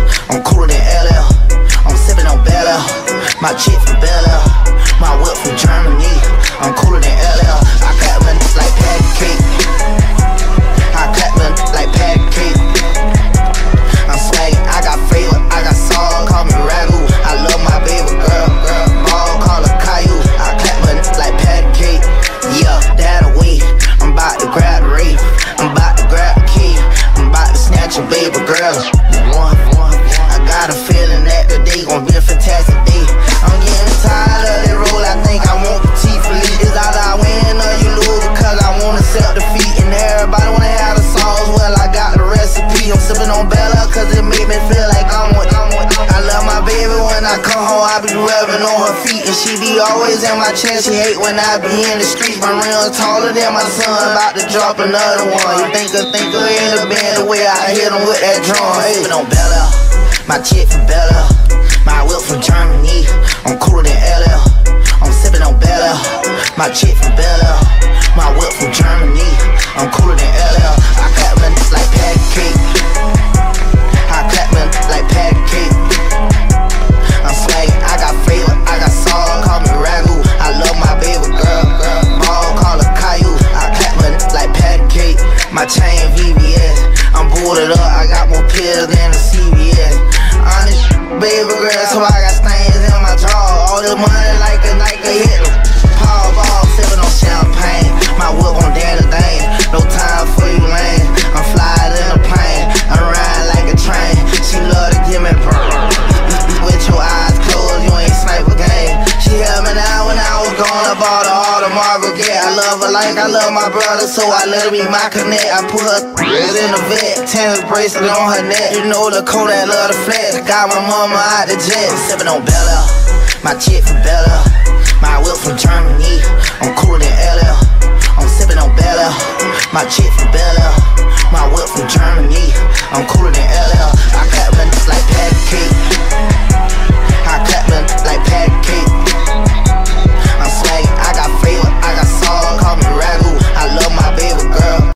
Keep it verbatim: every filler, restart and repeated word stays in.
I'm cooler than L L. I'm sipping on Bel Air. My chick from Bel Air. My whip from Germany. I'm cooler than L L. I clap my n- like patty cake. I clap my n- like patty cake. I'm swaggin', I got flavor, I got sauce. Call me Ragu. I love my baby girl, girl. Ball, call her Caillou. I clap my n- like patty cake. Yeah, that away. I'm about to grab the rape. I'm about to grab the key. I'm about to snatch a baby girl. One, one, I got a feeling that today gon' be a fantastic day. I'm getting tired of that roll. I think I want the T for lead. It's either I win or you lose, because I wanna accept defeat. And everybody wanna have the sauce. Well, I got the recipe. I'm sipping on Bella, cause it make me feel like I'm with, I'm with. I love my baby. When I come home, I be rubbing on her feet, and she be always in my chest. She hate when I be in the streets. My rim taller than my son, about to drop another one. You think a thinker in the band, the way I hit him with that drum. Hey, sipping on Bella, my chick from Bella, my whip from Germany. I'm cooler than L L. I'm sipping on Bella, my chick from Bella, my whip from Germany. I'm cooler than L L. I clap my n- like patty cake. I clap my n- like patty cake. I'm swaggin', I got flavor, I got sauce. Call me Ragu. I love my baby girl, girl. Ball, call her Caillou. I clap my n- like patty cake. My chain V V S. I'm boarded up, I got more pills than the C V S. Honest baby girl, so I got stains in my jaw. All this money like a Nike hit. Power ball, sippin' on champagne. My whip on Danny Dane. No time for you lame. I'm flying in a plane. I ride like a train. She love to give me burn. With your eyes closed, you ain't sniper game. She held me down when I was gone. I bought her all the Marvel Gay. I love her like I love my brother, so I let her be my connect. I put her in the vet, tennis bracelet on her neck. You know the cold that love the flex. Got my mama out the jet. I'm sipping on Bella, my chick from Bella, my whip from Germany. I'm cooler than L L. I'm sipping on Bella, my chick from Bella, my whip from Germany. I'm cooler than L L. I got my